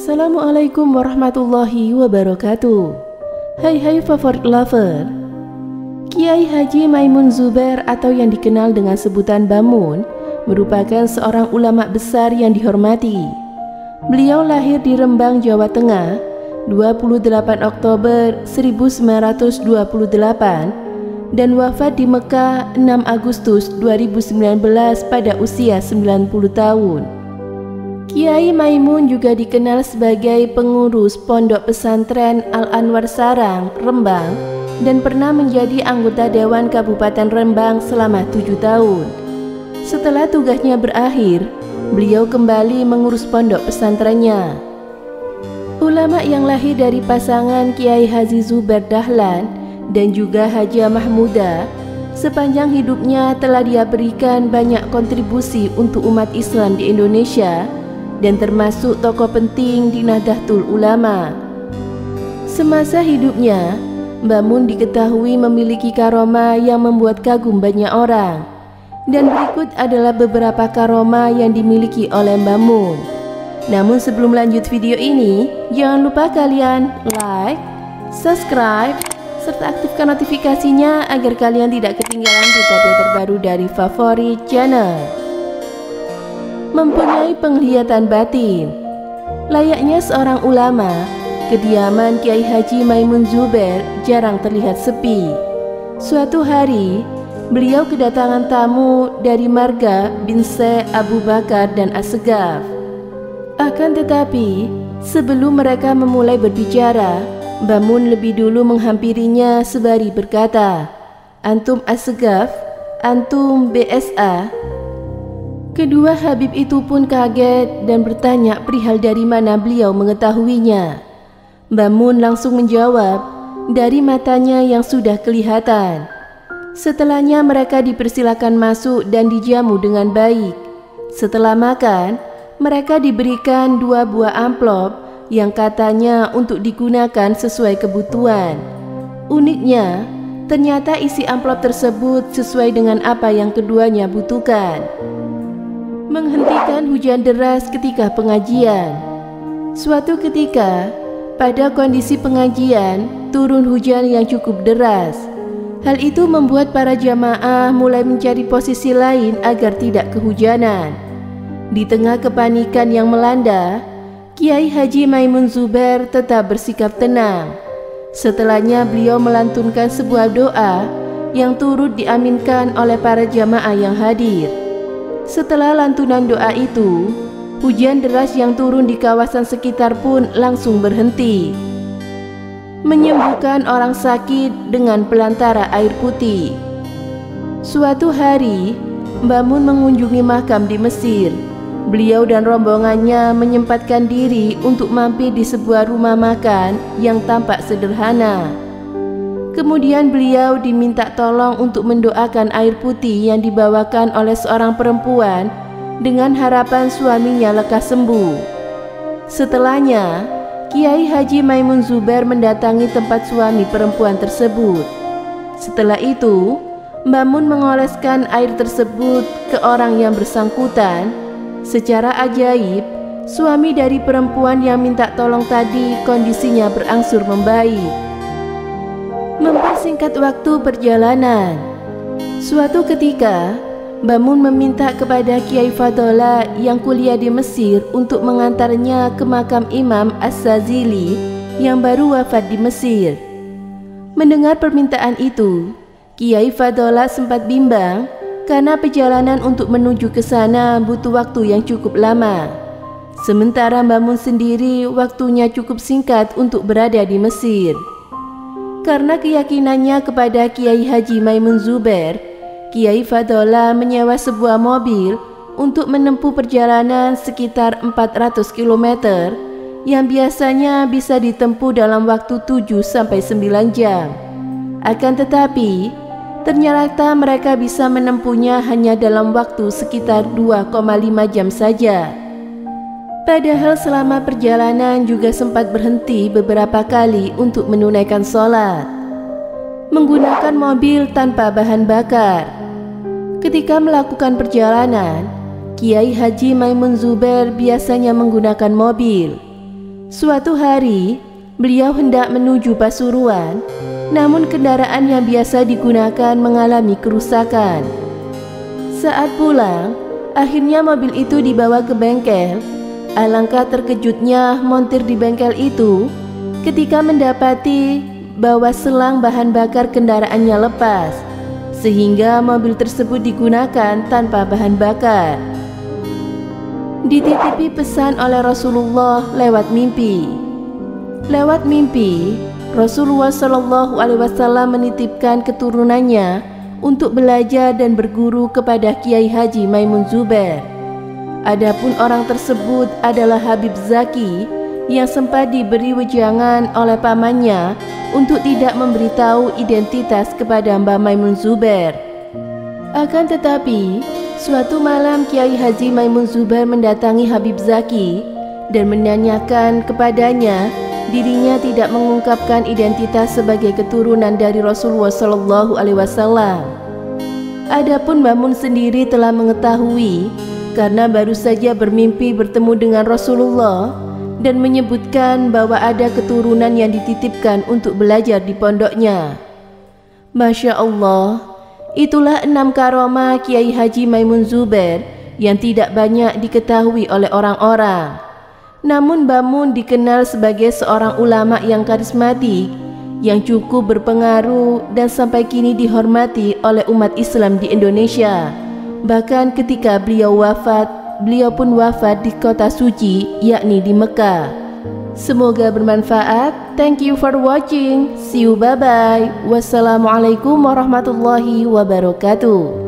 Assalamualaikum warahmatullahi wabarakatuh. Hai favorit lover. Kiai Haji Maimun Zubair atau yang dikenal dengan sebutan Bamun merupakan seorang ulama besar yang dihormati. Beliau lahir di Rembang, Jawa Tengah 28 Oktober 1928 dan wafat di Mekah 6 Agustus 2019 pada usia 90 tahun. Kiai Maimun juga dikenal sebagai pengurus Pondok Pesantren Al-Anwar Sarang, Rembang, dan pernah menjadi anggota Dewan Kabupaten Rembang selama 7 tahun. Setelah tugasnya berakhir, beliau kembali mengurus pondok pesantrennya. Ulama yang lahir dari pasangan Kiai Haji Zubair Dahlan dan juga Hajah Mahmuda sepanjang hidupnya telah dia berikan banyak kontribusi untuk umat Islam di Indonesia dan termasuk tokoh penting di Nahdlatul Ulama. Semasa hidupnya, Bamun diketahui memiliki karomah yang membuat kagum banyak orang. Dan berikut adalah beberapa karomah yang dimiliki oleh Bamun. Namun sebelum lanjut video ini, jangan lupa kalian like, subscribe, serta aktifkan notifikasinya agar kalian tidak ketinggalan berita terbaru dari Favorit Channel. Mempunyai penglihatan batin. Layaknya seorang ulama, kediaman Kiai Haji Maimun Zubair jarang terlihat sepi. Suatu hari, beliau kedatangan tamu dari marga bin Syekh Abu Bakar dan Assegaf. Akan tetapi, sebelum mereka memulai berbicara, Bamun lebih dulu menghampirinya sembari berkata, "Antum Assegaf, antum BSA." Kedua Habib itu pun kaget dan bertanya perihal dari mana beliau mengetahuinya. Bamun langsung menjawab, dari matanya yang sudah kelihatan. Setelahnya mereka dipersilakan masuk dan dijamu dengan baik. Setelah makan, mereka diberikan 2 buah amplop yang katanya untuk digunakan sesuai kebutuhan. Uniknya, ternyata isi amplop tersebut sesuai dengan apa yang keduanya butuhkan. Menghentikan hujan deras ketika pengajian. Suatu ketika, pada kondisi pengajian, turun hujan yang cukup deras. Hal itu membuat para jamaah mulai mencari posisi lain agar tidak kehujanan. Di tengah kepanikan yang melanda, Kiai Haji Maimun Zubair tetap bersikap tenang. Setelahnya beliau melantunkan sebuah doa yang turut diaminkan oleh para jamaah yang hadir. Setelah lantunan doa itu, hujan deras yang turun di kawasan sekitar pun langsung berhenti. Menyembuhkan orang sakit dengan pelantara air putih. Suatu hari, Bamun mengunjungi makam di Mesir. Beliau dan rombongannya menyempatkan diri untuk mampir di sebuah rumah makan yang tampak sederhana. Kemudian beliau diminta tolong untuk mendoakan air putih yang dibawakan oleh seorang perempuan dengan harapan suaminya lekas sembuh. Setelahnya, Kiai Haji Maimun Zubair mendatangi tempat suami perempuan tersebut. Setelah itu, Bamun mengoleskan air tersebut ke orang yang bersangkutan. Secara ajaib, suami dari perempuan yang minta tolong tadi kondisinya berangsur membaik. Mempersingkat waktu perjalanan. Suatu ketika, Bamun meminta kepada Kiai Fadhola yang kuliah di Mesir untuk mengantarnya ke makam Imam As-Sazili yang baru wafat di Mesir. Mendengar permintaan itu, Kiai Fadhola sempat bimbang karena perjalanan untuk menuju ke sana butuh waktu yang cukup lama. Sementara Bamun sendiri waktunya cukup singkat untuk berada di Mesir. Karena keyakinannya kepada Kiai Haji Maimun Zubair, Kiai Fadhola menyewa sebuah mobil untuk menempuh perjalanan sekitar 400 km yang biasanya bisa ditempuh dalam waktu 7-9 jam. Akan tetapi, ternyata mereka bisa menempuhnya hanya dalam waktu sekitar 2,5 jam saja. Padahal selama perjalanan juga sempat berhenti beberapa kali untuk menunaikan sholat. Menggunakan mobil tanpa bahan bakar. Ketika melakukan perjalanan, Kiai Haji Maimun Zubair biasanya menggunakan mobil. Suatu hari, beliau hendak menuju Pasuruan, namun kendaraan yang biasa digunakan mengalami kerusakan. Saat pulang, akhirnya mobil itu dibawa ke bengkel. Alangkah terkejutnya montir di bengkel itu ketika mendapati bahwa selang bahan bakar kendaraannya lepas, sehingga mobil tersebut digunakan tanpa bahan bakar. Dititipi pesan oleh Rasulullah lewat mimpi. Lewat mimpi, Rasulullah Shallallahu Alaihi Wasallam menitipkan keturunannya untuk belajar dan berguru kepada Kiai Haji Maimun Zubair. Adapun orang tersebut adalah Habib Zaki yang sempat diberi wejangan oleh pamannya untuk tidak memberitahu identitas kepada Mbah Maimun Zubair. Akan tetapi, suatu malam Kiai Haji Maimun Zubair mendatangi Habib Zaki dan menanyakan kepadanya dirinya tidak mengungkapkan identitas sebagai keturunan dari Rasulullah Shallallahu Alaihi Wasallam. Adapun Mbah Mun sendiri telah mengetahui karena baru saja bermimpi bertemu dengan Rasulullah dan menyebutkan bahwa ada keturunan yang dititipkan untuk belajar di pondoknya. Masya Allah, itulah 6 karomah Kiai Haji Maimun Zubair yang tidak banyak diketahui oleh orang-orang. Namun Mbah Mun dikenal sebagai seorang ulama yang karismatik, yang cukup berpengaruh dan sampai kini dihormati oleh umat Islam di Indonesia. Bahkan ketika beliau wafat, beliau pun wafat di kota suci, yakni di Mekah. Semoga bermanfaat. Thank you for watching. See you, bye-bye. Wassalamualaikum warahmatullahi wabarakatuh.